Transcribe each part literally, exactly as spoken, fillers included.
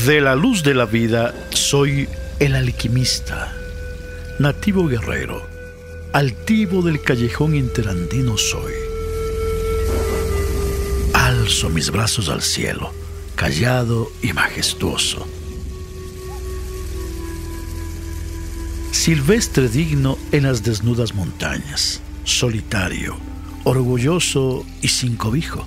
De la luz de la vida soy el alquimista, nativo guerrero, altivo del callejón interandino soy. Alzo mis brazos al cielo, callado y majestuoso. Silvestre digno en las desnudas montañas, solitario, orgulloso y sin cobijo,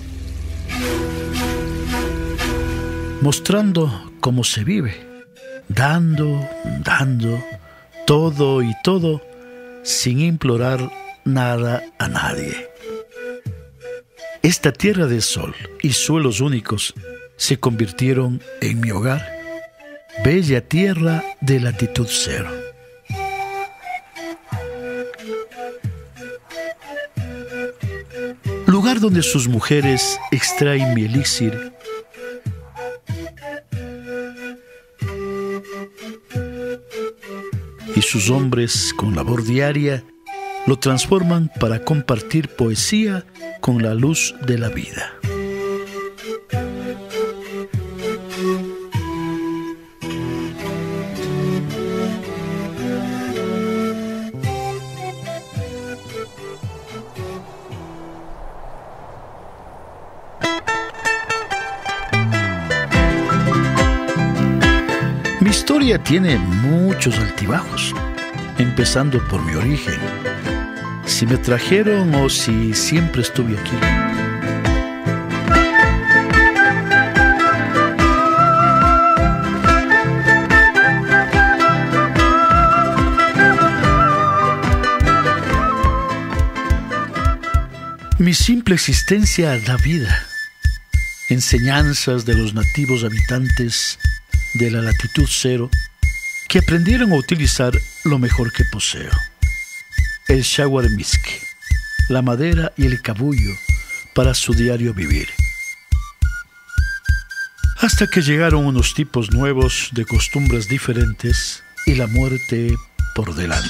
mostrando cómo se vive, dando, dando, todo y todo, sin implorar nada a nadie. Esta tierra de sol y suelos únicos se convirtieron en mi hogar, bella tierra de latitud cero. Lugar donde sus mujeres extraen mi elixir y sus hombres, con labor diaria, lo transforman para compartir poesía con la luz de la vida. Mi historia tiene muchos altibajos, empezando por mi origen. Si me trajeron o si siempre estuve aquí. Mi simple existencia da vida, enseñanzas de los nativos habitantes de la latitud cero que aprendieron a utilizar lo mejor que poseo: el shawarmiski, la madera y el cabullo para su diario vivir. Hasta que llegaron unos tipos nuevos de costumbres diferentes y la muerte por delante.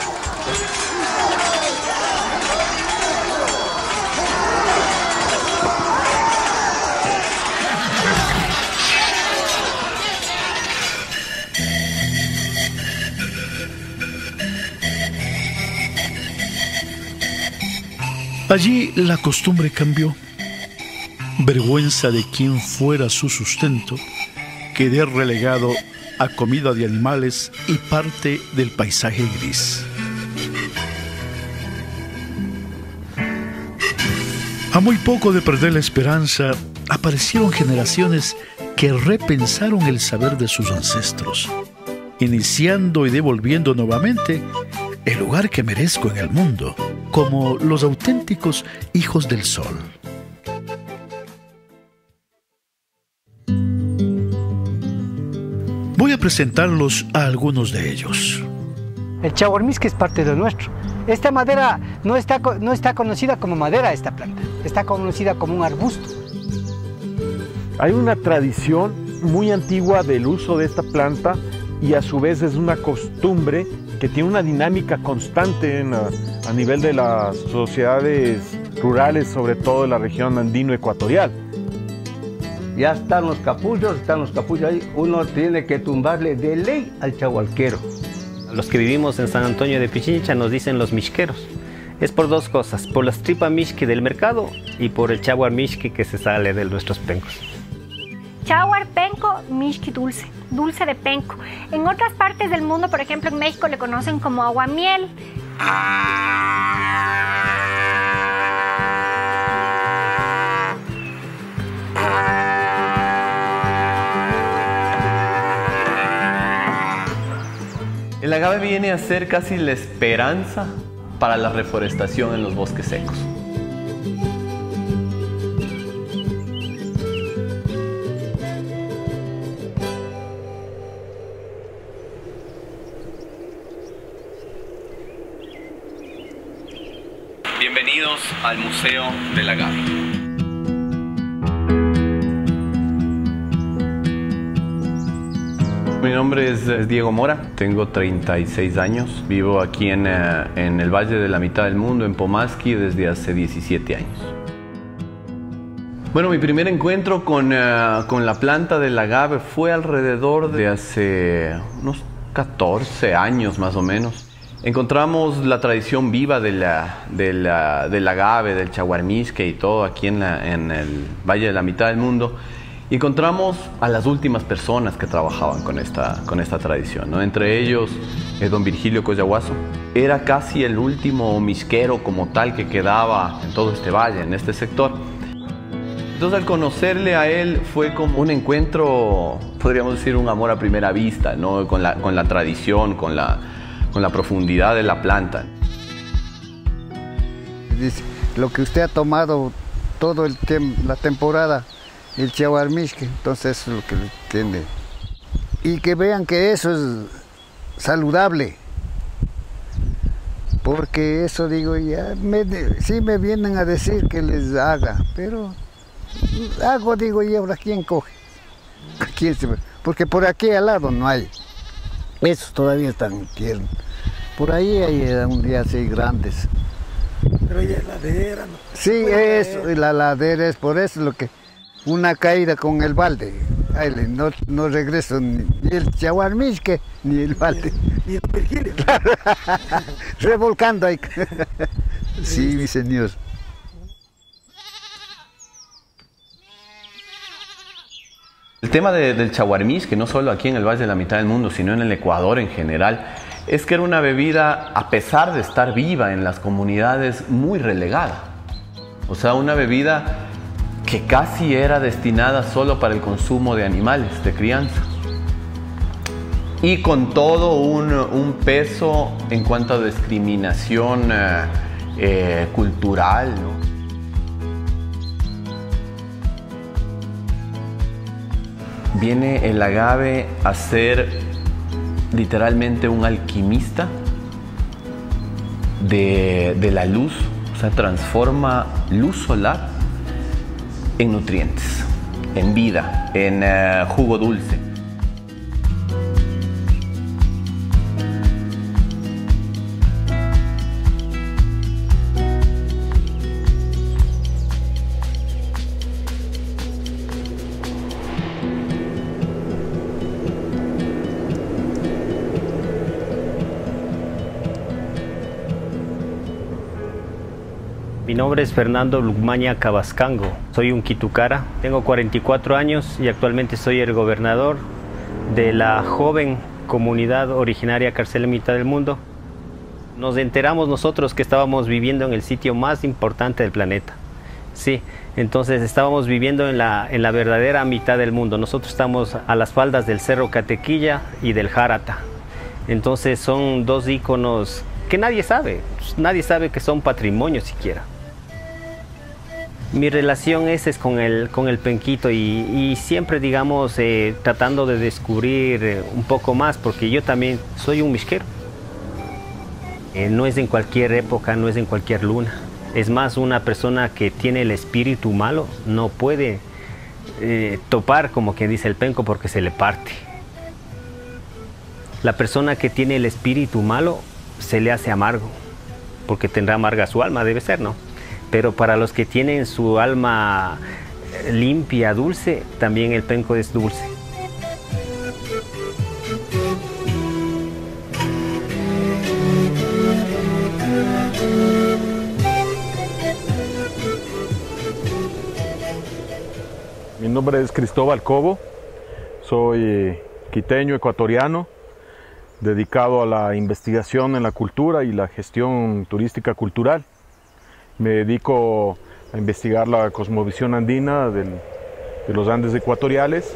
Allí la costumbre cambió. Vergüenza de quien fuera su sustento, quedé relegado a comida de animales y parte del paisaje gris. A muy poco de perder la esperanza, aparecieron generaciones que repensaron el saber de sus ancestros, iniciando y devolviendo nuevamente el lugar que merezco en el mundo, como los auténticos hijos del sol. Voy a presentarlos a algunos de ellos. El shawarmiski es parte de nuestro. Esta madera no está, no está conocida como madera, esta planta. Está conocida como un arbusto. Hay una tradición muy antigua del uso de esta planta y a su vez es una costumbre que tiene una dinámica constante en, a, a nivel de las sociedades rurales, sobre todo de la región andino-ecuatorial. Ya están los capullos, están los capullos ahí. Uno tiene que tumbarle de ley al chahualquero. Los que vivimos en San Antonio de Pichincha nos dicen los mixqueros. Es por dos cosas: por las tripas mixqui del mercado y por el chawar mixqui que se sale de nuestros pencos. Chawar penco, mixqui dulce, dulce de penco. En otras partes del mundo, por ejemplo en México, le conocen como aguamiel. El agave viene a ser casi la esperanza para la reforestación en los bosques secos. Bienvenidos al Museo del Agave. Mi nombre es Diego Mora, tengo treinta y seis años, vivo aquí en, uh, en el Valle de la Mitad del Mundo, en Pomasqui, desde hace diecisiete años. Bueno, mi primer encuentro con, uh, con la planta del agave fue alrededor de hace unos catorce años más o menos. Encontramos la tradición viva de la, de la, del agave, del chaguarmishque y todo aquí en, la, en el Valle de la Mitad del Mundo. Y encontramos a las últimas personas que trabajaban con esta, con esta tradición, ¿no? Entre ellos, eh, don Virgilio Collahuaso. Era casi el último mishquero como tal que quedaba en todo este valle, en este sector. Entonces, al conocerle a él fue como un encuentro, podríamos decir, un amor a primera vista, ¿no? Con la, con la tradición, con la, con la profundidad de la planta. Dice, lo que usted ha tomado todo el la temporada, el chaguarmishque, entonces eso es lo que le entiende. Y que vean que eso es saludable. Porque eso digo, ya me, sí me vienen a decir que les haga, pero hago, digo, y ahora ¿quién coge? ¿Quién se... Porque por aquí al lado no hay. Esos todavía están tiernos. Por ahí hay un día así grandes. Pero hay ladera, ¿no? Sí, eso, y la ladera es por eso lo que... Una caída con el balde. Ay, no, no regreso ni, ni el chaguarmishque ni el balde. Ni el Virgilio. Claro. Revolcando ahí. Sí, mi señor. El tema de, del chaguarmishque, no solo aquí en el Valle de la Mitad del Mundo, sino en el Ecuador en general, es que era una bebida, a pesar de estar viva en las comunidades, muy relegada. O sea, una bebida que casi era destinada solo para el consumo de animales de crianza. Y con todo un, un peso en cuanto a discriminación eh, eh, cultural, ¿no? Viene el agave a ser literalmente un alquimista de, de la luz, o sea, transforma luz solar en nutrientes, en vida, en uh, jugo dulce. Mi nombre es Fernando Lugmaña Cabascango, soy un quitucara, tengo cuarenta y cuatro años y actualmente soy el gobernador de la joven comunidad originaria Carcel Mitad del Mundo. Nos enteramos nosotros que estábamos viviendo en el sitio más importante del planeta. Sí, entonces estábamos viviendo en la, en la verdadera mitad del mundo. Nosotros estamos a las faldas del Cerro Catequilla y del Jarata. Entonces son dos íconos que nadie sabe, nadie sabe que son patrimonio siquiera. Mi relación es, es con, el, con el penquito y, y siempre, digamos, eh, tratando de descubrir eh, un poco más, porque yo también soy un mishquero. Eh, no es en cualquier época, no es en cualquier luna. Es más, una persona que tiene el espíritu malo no puede eh, topar, como quien dice, el penco porque se le parte. La persona que tiene el espíritu malo se le hace amargo, porque tendrá amarga su alma, debe ser, ¿no? Pero para los que tienen su alma limpia, dulce, también el penco es dulce. Mi nombre es Cristóbal Cobo, soy quiteño ecuatoriano, dedicado a la investigación en la cultura y la gestión turística cultural. Me dedico a investigar la cosmovisión andina del, de los Andes ecuatoriales.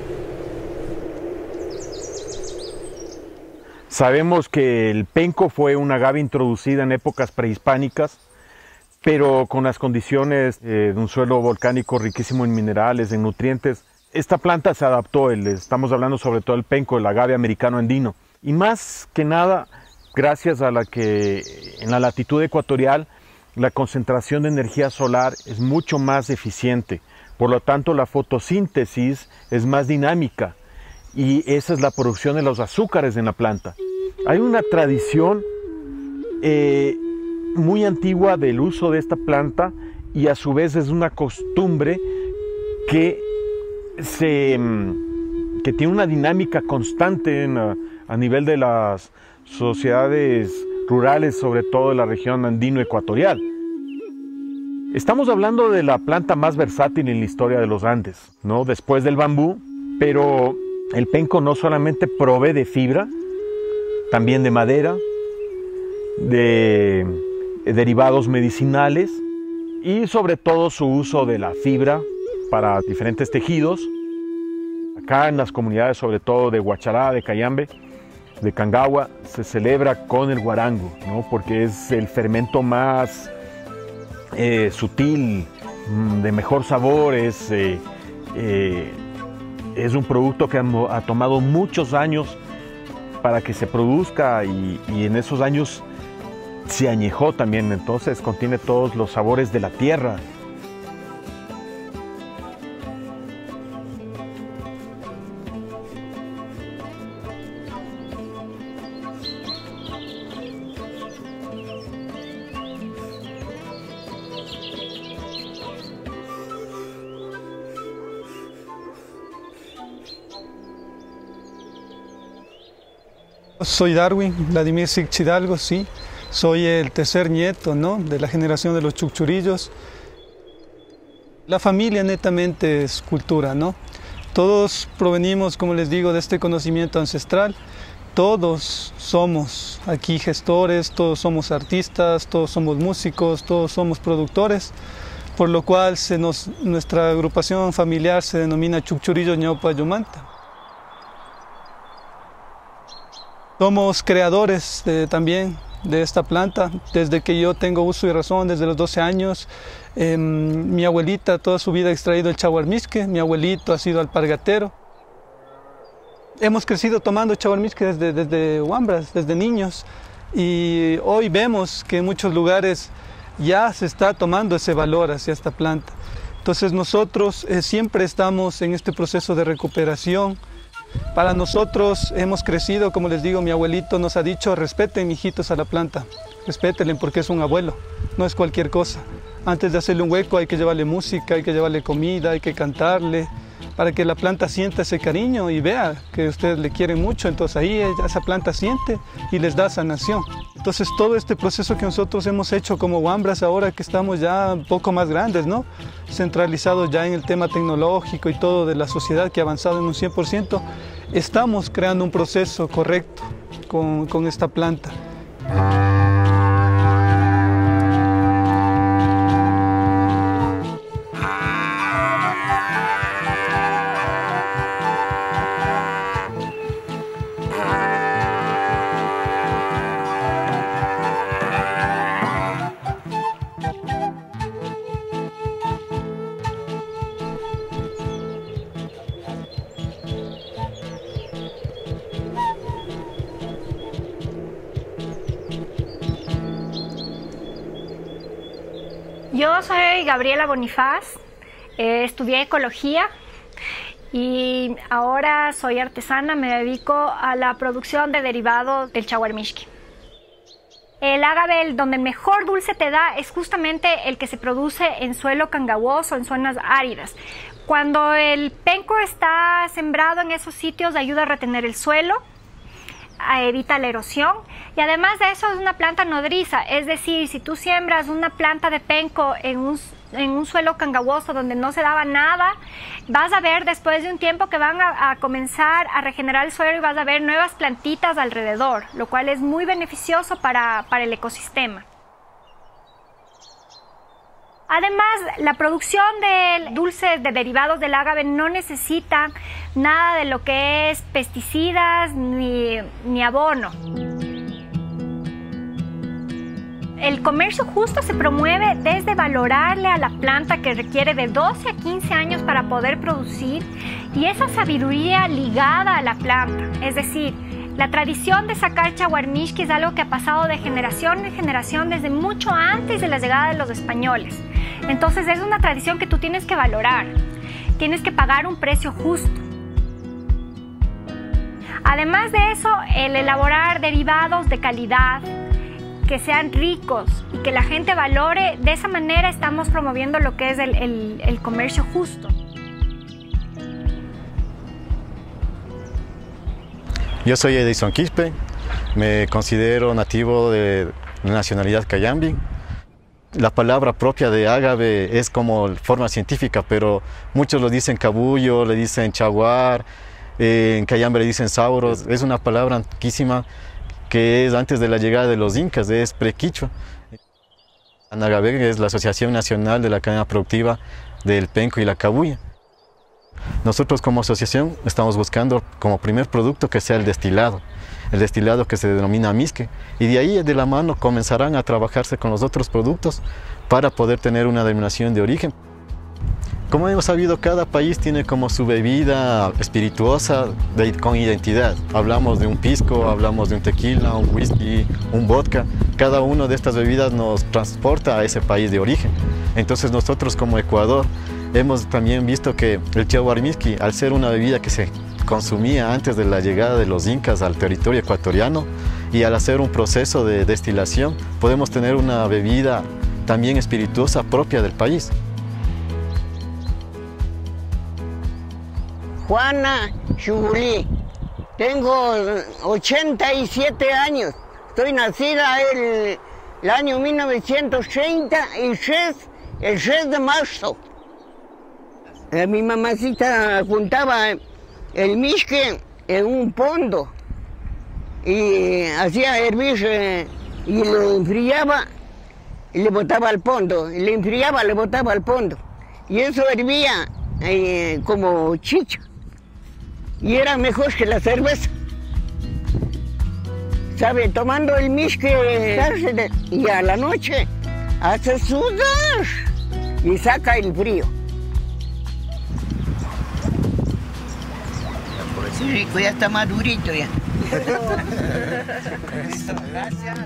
Sabemos que el penco fue una agave introducida en épocas prehispánicas, pero con las condiciones eh, de un suelo volcánico riquísimo en minerales, en nutrientes. Esta planta se adaptó, el, estamos hablando sobre todo del penco, el agave americano andino. Y más que nada, gracias a la que en la latitud ecuatorial la concentración de energía solar es mucho más eficiente. Por lo tanto, la fotosíntesis es más dinámica y esa es la producción de los azúcares en la planta. Hay una tradición eh, muy antigua del uso de esta planta y a su vez es una costumbre que, se, que tiene una dinámica constante en, a, a nivel de las sociedades rurales, sobre todo de la región andino-ecuatorial. Estamos hablando de la planta más versátil en la historia de los Andes, ¿no? Después del bambú, pero el penco no solamente provee de fibra, también de madera, de derivados medicinales y sobre todo su uso de la fibra para diferentes tejidos. Acá en las comunidades, sobre todo de Guachará, de Cayambe, de Cangagua, se celebra con el guarango, ¿no? Porque es el fermento más eh, sutil, de mejor sabor, es, eh, eh, es un producto que ha, ha tomado muchos años para que se produzca y, y en esos años se añejó también, entonces contiene todos los sabores de la tierra. Soy Darwin Vladimir Six Hidalgo, sí. Soy el tercer nieto, ¿no?, de la generación de los chucchurillos. La familia netamente es cultura, ¿no? Todos provenimos, como les digo, de este conocimiento ancestral. Todos somos aquí gestores, todos somos artistas, todos somos músicos, todos somos productores, por lo cual se nos, nuestra agrupación familiar se denomina Chucchurillos Ñaupa Yumanta. Somos creadores de, también de esta planta, desde que yo tengo uso y razón, desde los doce años. Eh, mi abuelita toda su vida ha extraído el chaguarmisque, mi abuelito ha sido alpargatero. Hemos crecido tomando chaguarmisque desde, desde huambras, desde niños, y hoy vemos que en muchos lugares ya se está tomando ese valor hacia esta planta. Entonces nosotros eh, siempre estamos en este proceso de recuperación. Para nosotros hemos crecido, como les digo, mi abuelito nos ha dicho: respeten, mijitos, a la planta, respétenle porque es un abuelo, no es cualquier cosa. Antes de hacerle un hueco hay que llevarle música, hay que llevarle comida, hay que cantarle, para que la planta sienta ese cariño y vea que ustedes le quieren mucho. Entonces ahí esa planta siente y les da sanación. Entonces todo este proceso que nosotros hemos hecho como huambras, ahora que estamos ya un poco más grandes, ¿no?, centralizados ya en el tema tecnológico y todo de la sociedad que ha avanzado en un cien por ciento, estamos creando un proceso correcto con, con esta planta. Yo soy Gabriela Bonifaz, eh, estudié ecología y ahora soy artesana, me dedico a la producción de derivados del chaguarmisque. El ágave, el donde mejor dulce te da, es justamente el que se produce en suelo cangaboso, en zonas áridas. Cuando el penco está sembrado en esos sitios, ayuda a retener el suelo, evita la erosión y además de eso es una planta nodriza, es decir, si tú siembras una planta de penco en un, en un suelo cangaboso donde no se daba nada, vas a ver después de un tiempo que van a, a comenzar a regenerar el suelo y vas a ver nuevas plantitas alrededor, lo cual es muy beneficioso para, para el ecosistema. Además, la producción de dulces de derivados del ágave no necesita nada de lo que es pesticidas ni, ni abono. El comercio justo se promueve desde valorarle a la planta, que requiere de doce a quince años para poder producir, y esa sabiduría ligada a la planta. Es decir, la tradición de sacar chaguarmisque es algo que ha pasado de generación en generación desde mucho antes de la llegada de los españoles. Entonces es una tradición que tú tienes que valorar, tienes que pagar un precio justo. Además de eso, el elaborar derivados de calidad, que sean ricos y que la gente valore, de esa manera estamos promoviendo lo que es el, el, el comercio justo. Yo soy Edison Quispe, me considero nativo de nacionalidad cayambi. La palabra propia de ágave es como forma científica, pero muchos lo dicen cabullo, le dicen chaguar, eh, en cayambe le dicen sauros. Es una palabra antiquísima que es antes de la llegada de los incas, es prequichua. ANAGABEC es la Asociación Nacional de la Cadena Productiva del Penco y la Cabuya. Nosotros como asociación estamos buscando como primer producto que sea el destilado, el destilado que se denomina misque, y de ahí de la mano comenzarán a trabajarse con los otros productos para poder tener una denominación de origen. Como hemos sabido, cada país tiene como su bebida espirituosa de, con identidad. Hablamos de un pisco, hablamos de un tequila, un whisky, un vodka. Cada una de estas bebidas nos transporta a ese país de origen. Entonces nosotros como Ecuador hemos también visto que el chaguarmisqui, al ser una bebida que se consumía antes de la llegada de los incas al territorio ecuatoriano, y al hacer un proceso de destilación podemos tener una bebida también espirituosa propia del país. Juana Chubulí, tengo ochenta y siete años, estoy nacida el, el año mil novecientos treinta y seis, el seis de marzo. Mi mamacita juntaba el misque en un pondo y hacía hervir eh, y lo enfriaba y le botaba al pondo, y le enfriaba, le botaba al pondo, y eso hervía eh, como chicha. Y era mejor que la cerveza. ¿Sabe? Tomando el misque y a la noche hace sudar y saca el frío. Sí, rico, ya está madurito ya. Gracias.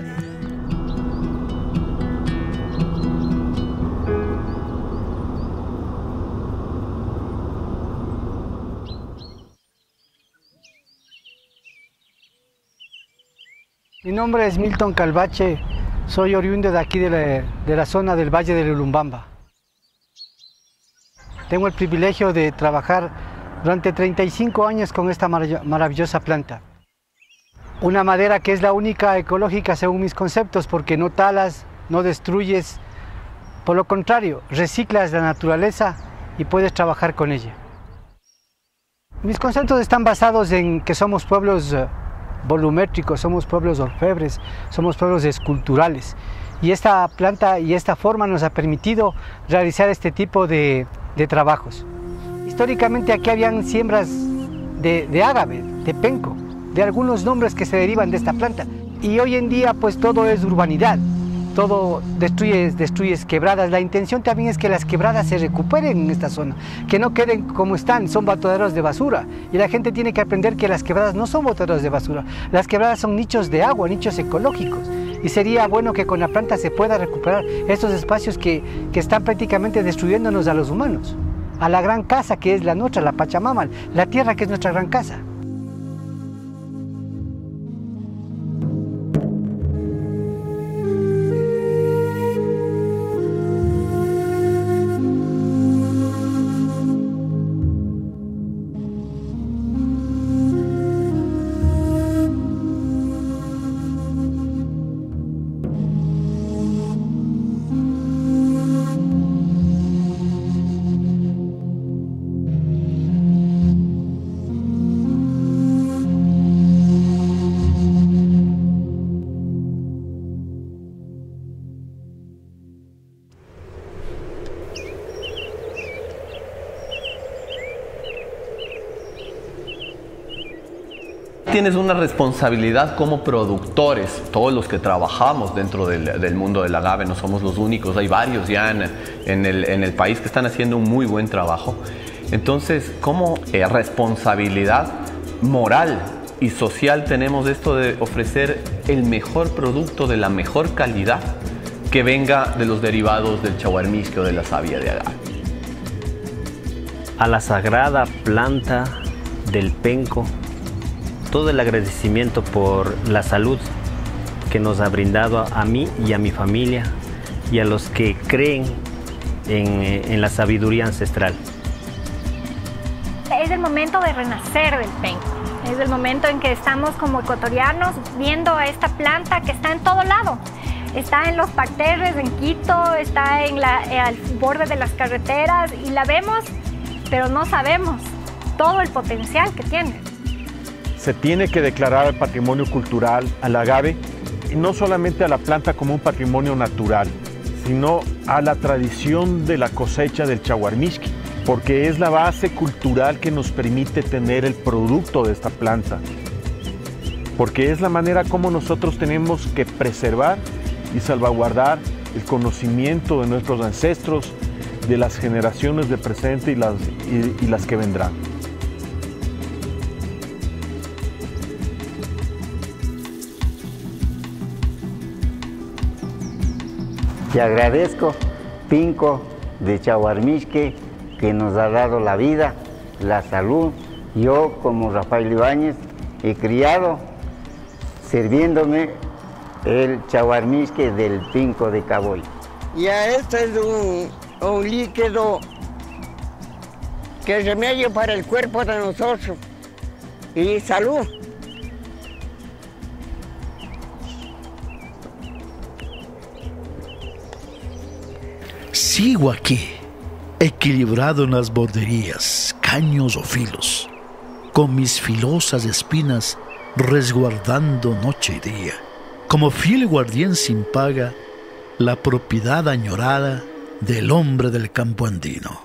Mi nombre es Milton Calvache, soy oriundo de aquí de la, de la zona del Valle del Ulumbamba. Tengo el privilegio de trabajar durante treinta y cinco años con esta maravillosa planta. Una madera que es la única ecológica según mis conceptos, porque no talas, no destruyes, por lo contrario, reciclas la naturaleza y puedes trabajar con ella. Mis conceptos están basados en que somos pueblos volumétricos, somos pueblos orfebres, somos pueblos esculturales, y esta planta y esta forma nos ha permitido realizar este tipo de, de trabajos. Históricamente aquí habían siembras de, de ágave, de penco, de algunos nombres que se derivan de esta planta, y hoy en día pues todo es urbanidad, todo destruyes, destruyes quebradas. La intención también es que las quebradas se recuperen en esta zona, que no queden como están, son botaderos de basura, y la gente tiene que aprender que las quebradas no son botaderos de basura, las quebradas son nichos de agua, nichos ecológicos, y sería bueno que con la planta se pueda recuperar estos espacios que, que están prácticamente destruyéndonos a los humanos, a la gran casa que es la nuestra, la Pachamama, la tierra que es nuestra gran casa. Tienes una responsabilidad como productores, todos los que trabajamos dentro del, del mundo del agave, no somos los únicos, hay varios ya en, en, el, en el país que están haciendo un muy buen trabajo. Entonces, ¿cómo eh, responsabilidad moral y social tenemos esto de ofrecer el mejor producto de la mejor calidad que venga de los derivados del chaguarmisqui o de la savia de agave? A la sagrada planta del penco, todo el agradecimiento por la salud que nos ha brindado a mí y a mi familia y a los que creen en, en la sabiduría ancestral. Es el momento de renacer del penco, Es el momento en que estamos como ecuatorianos viendo a esta planta que está en todo lado. Está en los parterres en Quito, está en la, eh, al borde de las carreteras y la vemos, pero no sabemos todo el potencial que tiene. Se tiene que declarar patrimonio cultural al agave, y no solamente a la planta como un patrimonio natural, sino a la tradición de la cosecha del chaguarmishki, porque es la base cultural que nos permite tener el producto de esta planta, porque es la manera como nosotros tenemos que preservar y salvaguardar el conocimiento de nuestros ancestros, de las generaciones de presente y las, y, y las que vendrán. Te agradezco, Pinco de Chaguarmishki, que nos ha dado la vida, la salud. Yo, como Rafael Ibáñez, he criado sirviéndome el chaguarmishki del Pinco de Caboy. Ya este es un, un líquido que es remedio para el cuerpo de nosotros y salud. Sigo aquí, equilibrado en las borderías, caños o filos, con mis filosas espinas resguardando noche y día, como fiel guardián sin paga, la propiedad añorada del hombre del campo andino.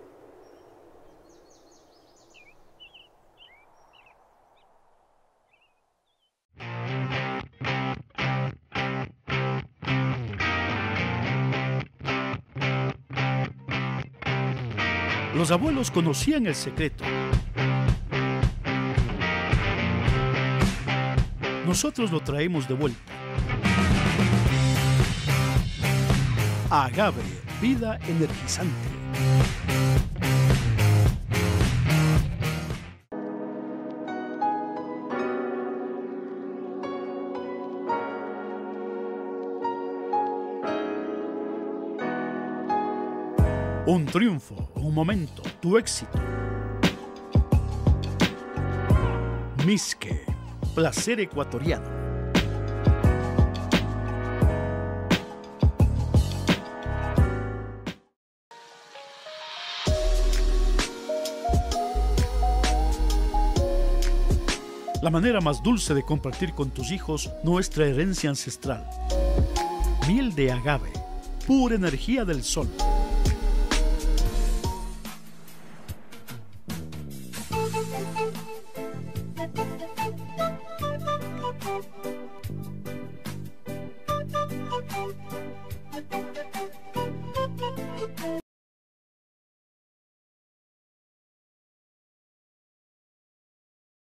Los abuelos conocían el secreto. Nosotros lo traemos de vuelta. Agave, vida energizante. Un triunfo, un momento, tu éxito. Mixque, placer ecuatoriano. La manera más dulce de compartir con tus hijos nuestra herencia ancestral. Miel de agave, pura energía del sol.